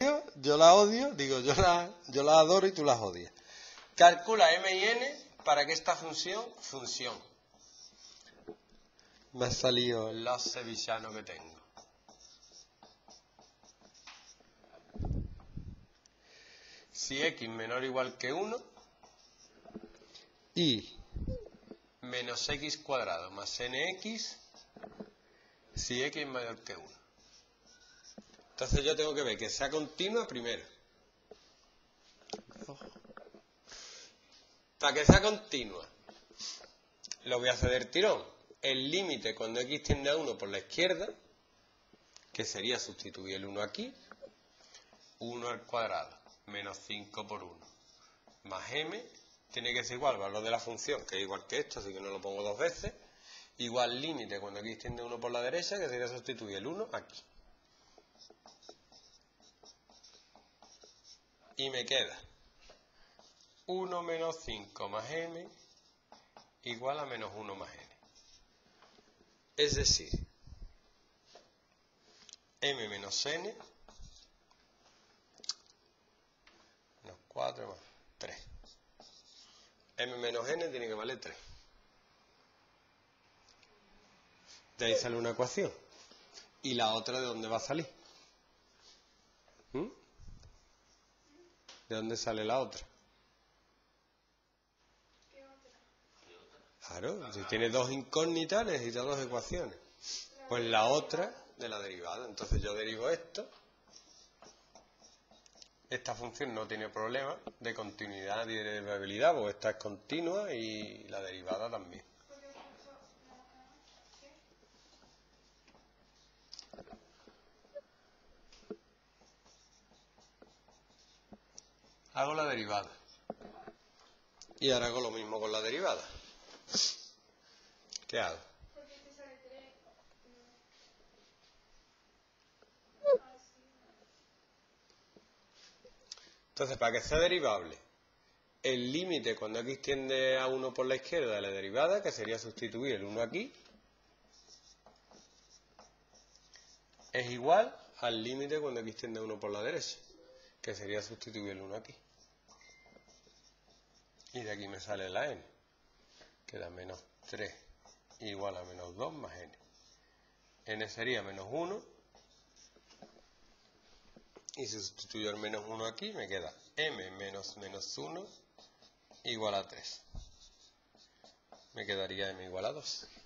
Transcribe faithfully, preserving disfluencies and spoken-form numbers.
yo la odio, digo, yo la, yo la adoro y tú las odias. Calcula m y n para que esta función funcione. Me ha salido el los sevillano que tengo. Si x menor o igual que uno y menos x cuadrado más nx si x es mayor que uno. Entonces yo tengo que ver que sea continua primero. Para que sea continua, lo voy a hacer del tirón. El límite cuando x tiende a uno por la izquierda, que sería sustituir el uno aquí, uno al cuadrado, menos cinco por uno, más m, tiene que ser igual al valor de la función, que es igual que esto, así que no lo pongo dos veces, igual límite cuando x tiende a uno por la derecha, que sería sustituir el uno aquí. Y me queda uno menos cinco más m igual a menos uno más n. Es decir, m menos n menos cuatro más tres. M menos n tiene que valer tres. De ahí sale una ecuación. ¿Y la otra de dónde va a salir? ¿Mm? ¿De dónde sale la otra? Claro, si tiene dos incógnitas necesita dos ecuaciones. Pues la otra de la derivada. Entonces yo derivo esto. Esta función no tiene problema de continuidad y de derivabilidad, porque esta es continua y la derivada también. Hago la derivada. Y ahora hago lo mismo con la derivada. ¿Qué hago? Entonces, para que sea derivable, el límite cuando x tiende a uno por la izquierda de la derivada, que sería sustituir el uno aquí, es igual al límite cuando x tiende a uno por la derecha, que sería sustituir el uno aquí. Y de aquí me sale la n. Queda menos tres igual a menos dos más n. N sería menos uno. Y si sustituyo el menos uno aquí, me queda m menos menos uno igual a tres. Me quedaría m igual a dos.